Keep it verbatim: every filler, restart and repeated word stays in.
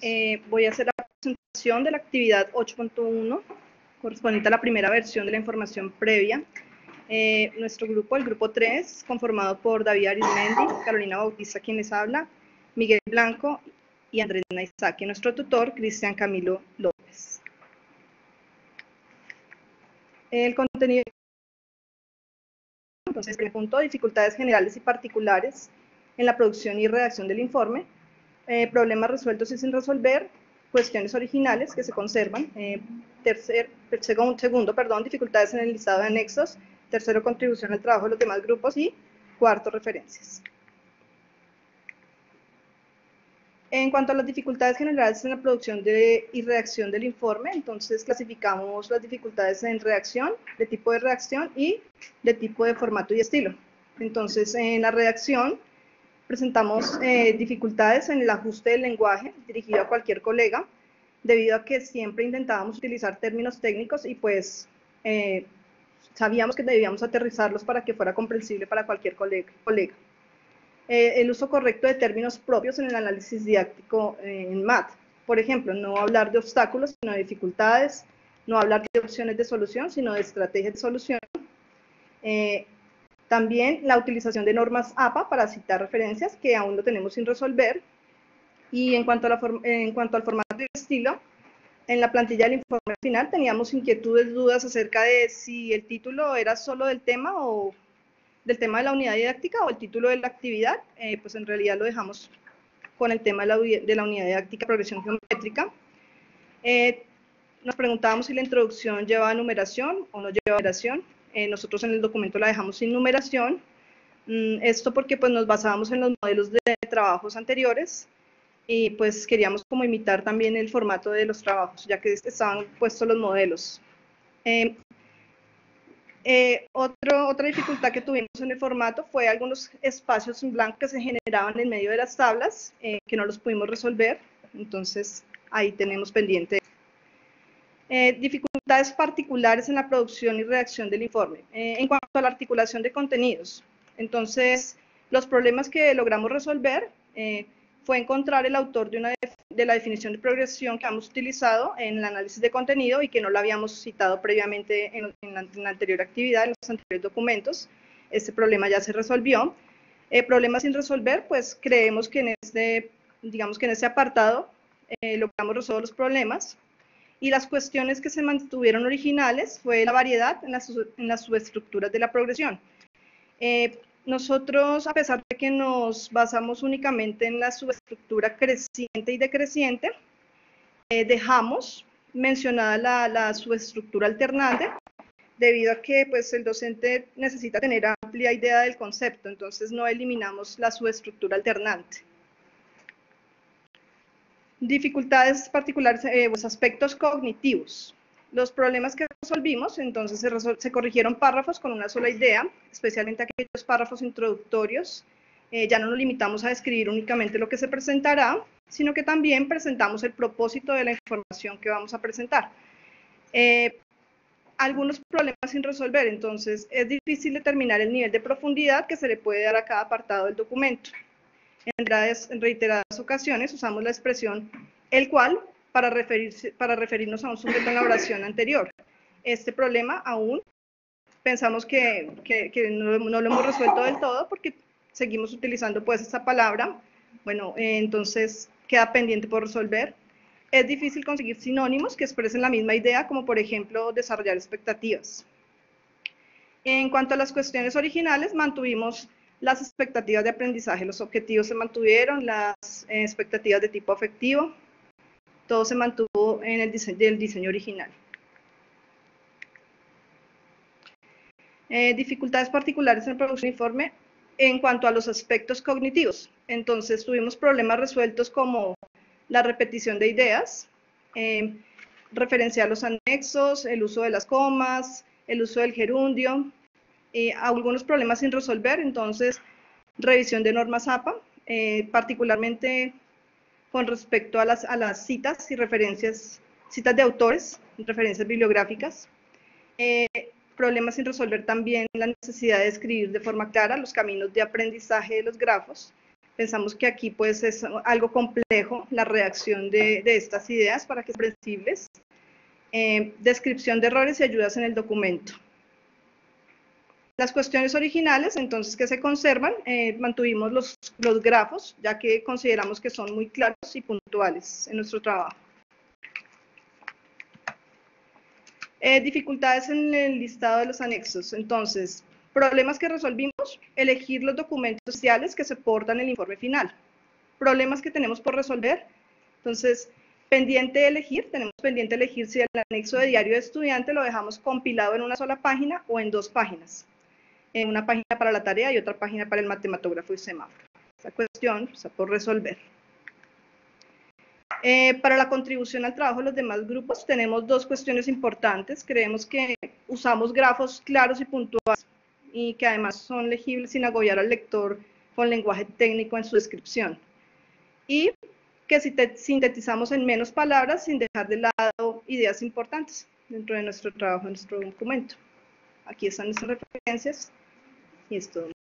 Eh, voy a hacer la presentación de la actividad ocho punto uno, correspondiente a la primera versión de la información previa. Eh, nuestro grupo, el grupo tres, conformado por David Arizmendi, Carolina Bautista, quien les habla, Miguel Blanco y Andrés Naizaki, nuestro tutor, Cristian Camilo López. El contenido. Entonces, primer punto, dificultades generales y particulares en la producción y redacción del informe, eh, problemas resueltos y sin resolver, cuestiones originales que se conservan, eh, tercer, segundo, segundo, perdón, dificultades en el listado de anexos, tercero, contribución al trabajo de los demás grupos y cuarto, referencias. En cuanto a las dificultades generales en la producción de, y redacción del informe, entonces clasificamos las dificultades en redacción, de tipo de redacción y de tipo de formato y estilo. Entonces, en la redacción presentamos eh, dificultades en el ajuste del lenguaje dirigido a cualquier colega, debido a que siempre intentábamos utilizar términos técnicos y pues eh, sabíamos que debíamos aterrizarlos para que fuera comprensible para cualquier colega. colega. Eh, el uso correcto de términos propios en el análisis didáctico eh, en M A T. Por ejemplo, no hablar de obstáculos, sino de dificultades, no hablar de opciones de solución, sino de estrategias de solución. Eh, también la utilización de normas A P A para citar referencias, que aún lo tenemos sin resolver. Y en cuanto, a la en cuanto al formato y estilo, en la plantilla del informe final teníamos inquietudes, dudas acerca de si el título era solo del tema o del tema de la unidad didáctica o el título de la actividad, eh, pues en realidad lo dejamos con el tema de la, de la unidad didáctica progresión geométrica. Eh, nos preguntábamos si la introducción lleva numeración o no lleva numeración. Eh, nosotros en el documento la dejamos sin numeración. Mm, esto porque pues nos basábamos en los modelos de trabajos anteriores y pues queríamos como imitar también el formato de los trabajos, ya que estaban puestos los modelos. Eh, Eh, otro, otra dificultad que tuvimos en el formato fue algunos espacios en blanco que se generaban en medio de las tablas, eh, que no los pudimos resolver, entonces ahí tenemos pendiente. Eh, dificultades particulares en la producción y redacción del informe. Eh, en cuanto a la articulación de contenidos, entonces los problemas que logramos resolver eh, fue encontrar el autor de, una de, de la definición de progresión que hemos utilizado en el análisis de contenido y que no la habíamos citado previamente en, en, la, en la anterior actividad, en los anteriores documentos. Este problema ya se resolvió. Eh, problemas sin resolver, pues creemos que en este, digamos que en este apartado eh, logramos resolver los problemas. Y las cuestiones que se mantuvieron originales fue la variedad en las, en las subestructuras de la progresión. Eh, nosotros, a pesar de que nos basamos únicamente en la subestructura creciente y decreciente, eh, dejamos mencionada la, la subestructura alternante, debido a que pues, el docente necesita tener amplia idea del concepto, entonces no eliminamos la subestructura alternante. Dificultades particulares, eh, pues aspectos cognitivos. Los problemas que resolvimos, entonces se, resol se corrigieron párrafos con una sola idea, especialmente aquellos párrafos introductorios. Eh, ya no nos limitamos a describir únicamente lo que se presentará, sino que también presentamos el propósito de la información que vamos a presentar. Eh, algunos problemas sin resolver, entonces es difícil determinar el nivel de profundidad que se le puede dar a cada apartado del documento. En reiteradas ocasiones usamos la expresión el cual para, referirse, para referirnos a un sujeto en la oración anterior. Este problema aún pensamos que, que, que no, no lo hemos resuelto del todo porque seguimos utilizando pues esta palabra. Bueno, eh, entonces queda pendiente por resolver. Es difícil conseguir sinónimos que expresen la misma idea, como por ejemplo desarrollar expectativas. En cuanto a las cuestiones originales, mantuvimos las expectativas de aprendizaje, los objetivos se mantuvieron, las eh, expectativas de tipo afectivo, todo se mantuvo en el diseño, del diseño original. Eh, dificultades particulares en la producción de informe en cuanto a los aspectos cognitivos. Entonces tuvimos problemas resueltos como la repetición de ideas, eh, referenciar los anexos, el uso de las comas, el uso del gerundio, eh, algunos problemas sin resolver, entonces revisión de normas A P A, eh, particularmente con respecto a las, a las citas y referencias, citas de autores, referencias bibliográficas, eh, problemas sin resolver también la necesidad de escribir de forma clara los caminos de aprendizaje de los grafos, Pensamos que aquí pues es algo complejo la redacción de, de estas ideas para que sean comprensibles. Eh, descripción de errores y ayudas en el documento. Las cuestiones originales, entonces, que se conservan, eh, mantuvimos los, los grafos, ya que consideramos que son muy claros y puntuales en nuestro trabajo. Eh, dificultades en el listado de los anexos. Entonces, problemas que resolvimos, elegir los documentos sociales que soportan el informe final. Problemas que tenemos por resolver. Entonces, pendiente de elegir, tenemos pendiente de elegir si el anexo de diario de estudiante lo dejamos compilado en una sola página o en dos páginas. En una página para la tarea y otra página para el matematógrafo y semáforo. Esa cuestión está por resolver. Eh, para la contribución al trabajo de los demás grupos tenemos dos cuestiones importantes. Creemos que usamos grafos claros y puntuales y que además son legibles sin agobiar al lector con lenguaje técnico en su descripción. Y que sintetizamos en menos palabras sin dejar de lado ideas importantes dentro de nuestro trabajo, en nuestro documento. Aquí están nuestras referencias y es todo.